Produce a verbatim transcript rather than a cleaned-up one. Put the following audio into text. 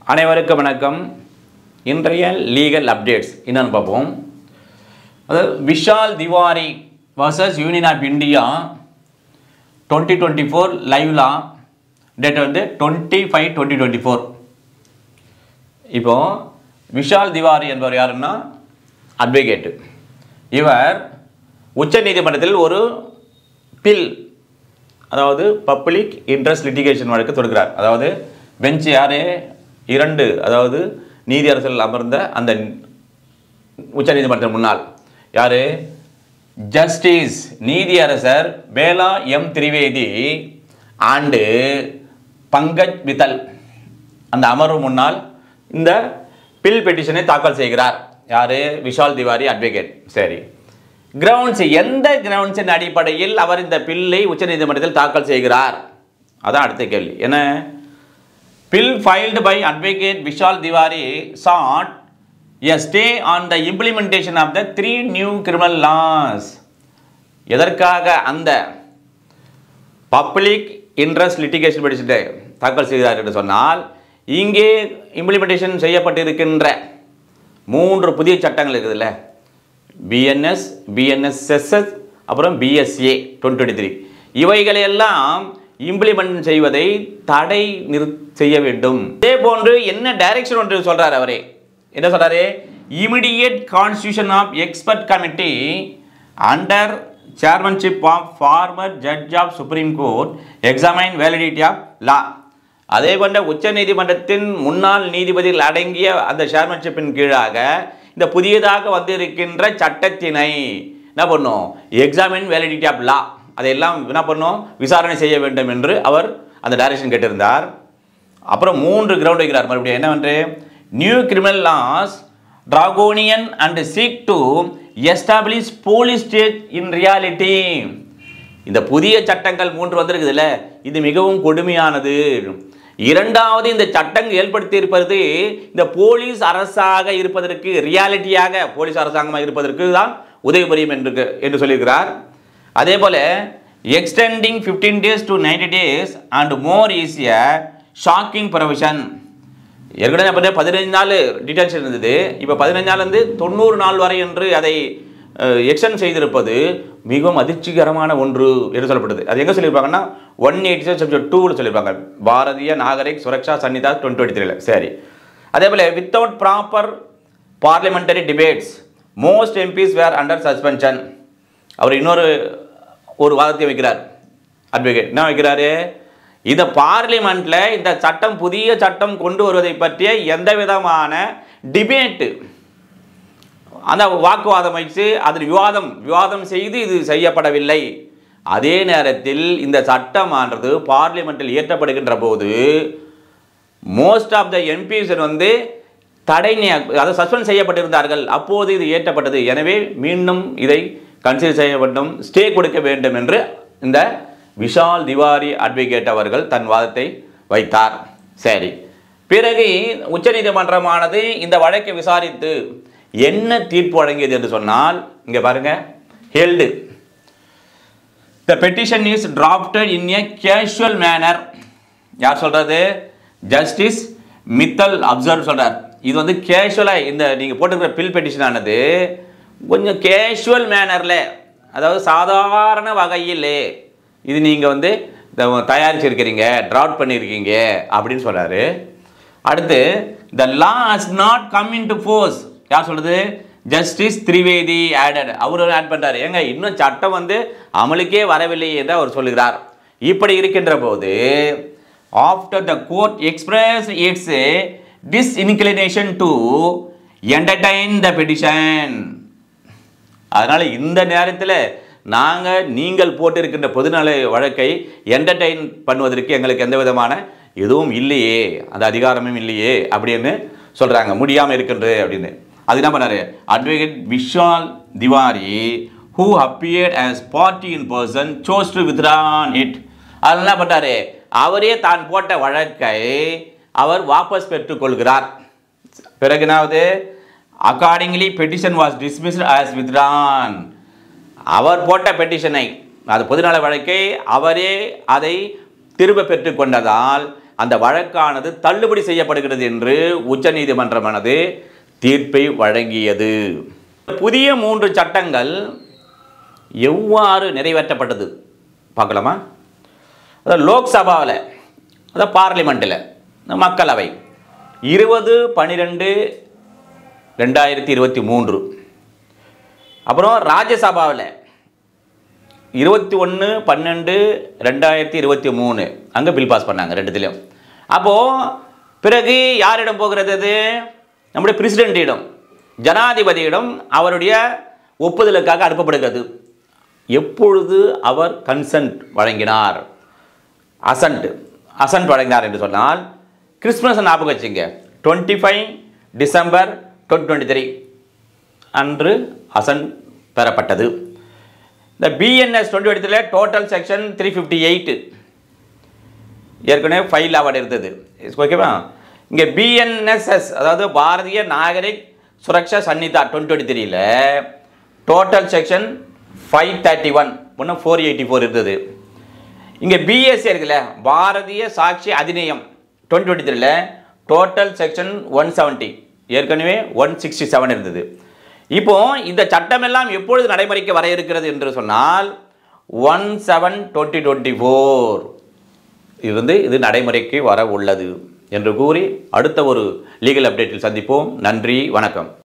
அனைவருக்கும் வணக்கம். இன்றைய லீகல் அப்டேட்ஸ் என்னன்னு பார்ப்போம். அதாவது Vishal Tiwari versus Union of India twenty twenty four Live Law date வந்து twenty five twenty twenty four. இப்போ விஷால் திவாரி என்பவர் யாருன்னா அட்வொகேட்டு. இவர் உச்ச நீதிமன்றத்தில் ஒரு பில், அதாவது பப்ளிக் இன்ட்ரெஸ்ட் லிட்டிகேஷன் வழக்கு தொடுக்கிறார். அதாவது பெஞ்ச் யார், இரண்டு, அதாவது நீதியரசர்கள் அமர்ந்த அந்த உச்ச நீதிமன்றத்தின் முன்னால் யார், ஜஸ்டிஸ் நீதியரசர் பேலா எம் திரிவேதி அண்டு பங்கஜ் மித்தல் அந்த அமர்வு முன்னால் இந்த பில் பெட்டிஷனை தாக்கல் செய்கிறார். யார், விஷால் திவாரி அட்வொகேட். சரி, கிரவுண்ட்ஸ், எந்த கிரவுண்ட்ஸின் அடிப்படையில் அவர் இந்த பில்லை உச்ச நீதிமன்றத்தில் தாக்கல் செய்கிறார்? அதான் அடுத்த கேள்வி. என்ன, PIL filed by advocate Vishal Tiwari sought a stay on the implementation of the three new criminal laws. எதற்காக அந்த பப்ளிக் இன்ட்ரெஸ்ட் லிட்டிகேஷன் பெட்டிஷனை தாக்கல் செய்கிறார் என்று சொன்னால், இங்கே இம்ப்ளிமெண்டேஷன் செய்யப்பட்டிருக்கின்ற மூன்று புதிய சட்டங்கள் இருக்குதுல்ல, பிஎன்எஸ், பிஎன்எஸ்எஸ்எஸ், அப்புறம் பிஎஸ்ஏ டுவெண்ட்டி டுவெண்ட்டி த்ரீ, இவைகளையெல்லாம் இம்ப்ளிமெண்ட் செய்வதை தடை நிறு செய்ய வேண்டும். இதே போன்று என்ன டைரக்ஷன் ஒன்று சொல்றாரு அவரே, என்ன சொல்றாரு, immediate constitution of expert committee under chairmanship of former judge of Supreme Court examine validity of law. அதே போன்ற உச்ச நீதிமன்றத்தின் முன்னாள் நீதிபதிகள் அடங்கிய அந்த சேர்மன்ஷிப்பின் கீழாக இந்த புதியதாக வந்திருக்கின்ற சட்டத்தினை என்ன பண்ணும், எக்ஸாமைன் வேலிடிட்டி ஆஃப் லா, அதையெல்லாம் என்ன பண்ணும், விசாரணை செய்ய வேண்டும் என்று அவர் அந்த டைரக்ஷன் கேட்டிருந்தார். அப்புறம் மூன்று கிரவுண்ட் வைக்கிறார் மறுபடியும். என்னவென்று, new criminal laws draconian and seek to establish police state in reality. இந்த புதிய சட்டங்கள் மூன்று வந்திருக்குதுல்ல, இது மிகவும் கொடுமையானது. இரண்டாவது, இந்த சட்டங்கள் ஏற்படுத்தி இருப்பது இந்த போலீஸ் அரசாக இருப்பதற்கு, ரியாலிட்டியாக போலீஸ் அரசாங்கமாக இருப்பதற்கு தான் உதவி புரியும் என்று என்று சொல்லியிருக்கிறார். அதே போல extending fifteen days to ninety days and more is a shocking provision. ஏற்கனவே பதினைஞ்சு நாள் டிடென்ஷன் இருந்தது, இப்போ பதினஞ்சு நாள் வந்து தொண்ணூறு நாள் வரை என்று அதை எக்ஸ்டெண்ட் செய்திருப்பது மிகவும் அதிர்ச்சிகரமான ஒன்று என்று சொல்லப்படுது. அது எங்கே சொல்லியிருப்பாங்கன்னா ஒன் எயிட்டி செவன் சப்ஜெக்ட் டூவில் சொல்லியிருப்பாங்க, பாரதிய நாகரிக் சுரக்ஷா சன்னிதா டுவெண்ட்டி டுவெண்ட்டி த்ரீல. சரி, அதே போல் without proper parliamentary debates most MPs were under suspension. அவர் இன்னொரு ஒரு வாதத்தை வைக்கிறார் அட்வொகேட். என்ன வைக்கிறாரு, இந்த பார்லிமெண்ட்ல இந்த சட்டம், புதிய சட்டம் கொண்டு வருவதை பற்றிய எந்த விதமான டிபேட்டு, அந்த வாக்குவாதம் வச்சு அதில் விவாதம் விவாதம் செய்து இது செய்யப்படவில்லை. அதே நேரத்தில் இந்த சட்டமானது பார்லிமெண்டில் இயற்றப்படுகின்ற போது மோஸ்ட் ஆஃப் த எம்பிஸ் வந்து தடை, அதை சஸ்பெண்ட் செய்யப்பட்டிருந்தார்கள், அப்போது இது இயற்றப்பட்டது. எனவே மீண்டும் இதை கன்சிடர் செய்ய வேண்டும், ஸ்டே கொடுக்க வேண்டும் என்று இந்த விஷால் திவாரி அட்வொகேட் அவர்கள் தன் வாதத்தை வைத்தார். சரி, பிறகு உச்சநீதிமன்றமானது இந்த வழக்கை விசாரித்து என்ன தீர்ப்பு வழங்கியது என்று சொன்னால், இங்கே பாருங்க, held the petition is drafted in a casual manner. யார் சொல்றது, ஜஸ்டிஸ் மித்தல் அப்சர்வ் சொல்றார். இது வந்து கேஷுவலாக இந்த நீங்கள் போட்டுக்கிற பில் பெட்டிஷன் ஆனது கொஞ்சம் கேஷுவல் மேனரில், அதாவது சாதாரண வகையில் இது நீங்கள் வந்து தயாரிச்சிருக்கிறீங்க, ட்ராஃப்ட் பண்ணியிருக்கீங்க அப்படின்னு சொல்கிறாரு. அடுத்து, the law has not come into force. யார் சொல்கிறது, ஜஸ்டிஸ் திரிவேதி ஆடட். அவர் ஆட் பண்ணுறாரு, ஏங்க இன்னும் சட்டம் வந்து அமலுக்கே வரவில்லை என்று அவர் சொல்லுகிறார். இப்படி இருக்கின்ற போது after the court express its disinclination to entertain the petition. அதனால் இந்த நேரத்தில் நாங்கள் நீங்கள் போட்டிருக்கின்ற பொதுநல வழக்கை என்டர்டெயின் பண்ணுவதற்கு எங்களுக்கு எந்த விதமான எதுவும் இல்லையே, அந்த அதிகாரமும் இல்லையே அப்படின்னு சொல்கிறாங்க, முடியாமல் இருக்கின்றது அப்படின்னு. அது என்ன பண்ணார், advocate Vishal Tiwari who appeared as party in person chose to withdrawn it. அதில் என்ன பண்ணார், அவரே தான் போட்ட வழக்கை அவர் வாபஸ் பெற்றுக்கொள்கிறார். பிறகு என்னாவது, accordingly petition was dismissed as withdrawn. அவர் போட்ட பெட்டிஷனை, அது பொதுநல வழக்கை அவரே அதை திரும்ப பெற்றுக்கொண்டதால் அந்த வழக்கானது தள்ளுபடி செய்யப்படுகிறது என்று உச்சநீதிமன்றமானது தீர்ப்பை வழங்கியது. புதிய மூன்று சட்டங்கள் எவ்வாறு நிறைவேற்றப்பட்டது பார்க்கலாமா? அதாவது லோக்சபாவில், அதாவது பார்லிமெண்ட்டில், மக்களவை இருபது பன்னிரெண்டு ரெண்டாயிரத்தி இருபத்தி மூன்று. அப்புறம் ராஜ்யசபாவில் இருபத்தி ஒன்று பன்னெண்டு ரெண்டாயிரத்தி இருபத்தி மூணு அங்கே பில் பாஸ் பண்ணாங்க ரெண்டுத்திலையும். அப்போது பிறகு யாரிடம் போகிறது? அது நம்முடைய பிரசிடென்ட்டிடம், ஜனாதிபதியிடம் அவருடைய ஒப்புதலுக்காக அனுப்பப்படுகிறது. எப்பொழுது அவர் கன்சென்ட் வழங்கினார், அசன்ட் அசன்ட் வழங்கினார் என்று சொன்னால் கிறிஸ்மஸ் ஞாபகம் வச்சுங்க, twenty five December twenty twenty three அன்று அசன்ட் பெறப்பட்டது. இந்த பிஎன்எஸ் டுவெண்ட்டி டுவெண்ட்டி த்ரீல total section three fifty eight ஏற்கனவே ஃபைல் அவார்டு இருந்தது. ஓகேவா? இங்கே பிஎன்எஸ்எஸ் அதாவது பாரதிய நாகரிக் சுரக்ஷா சன்னிதா டுவெண்ட்டி டுவெண்ட்டி த்ரீல total section five thirty one ஒன்று ஃபோர் எயிட்டி ஃபோர் இருந்தது. இங்கே பிஎஸ்சி இருக்குல்ல, பாரதிய சாட்சி அதிநியம் டுவெண்ட்டி டுவெண்ட்டி த்ரீல டோட்டல் செக்ஷன் ஒன் செவன்ட்டி ஏற்கனவே ஒன் சிக்ஸ்டி செவன் இருந்தது. இப்போ இந்த சட்டமெல்லாம் எப்பொழுது நடைமுறைக்கு வர இருக்கிறது என்று சொன்னால் one seven twenty twenty four இருந்து இது நடைமுறைக்கு வர உள்ளது என்று கூறி அடுத்த ஒரு லீகல் அப்டேட்டில் சந்திப்போம். நன்றி, வணக்கம்.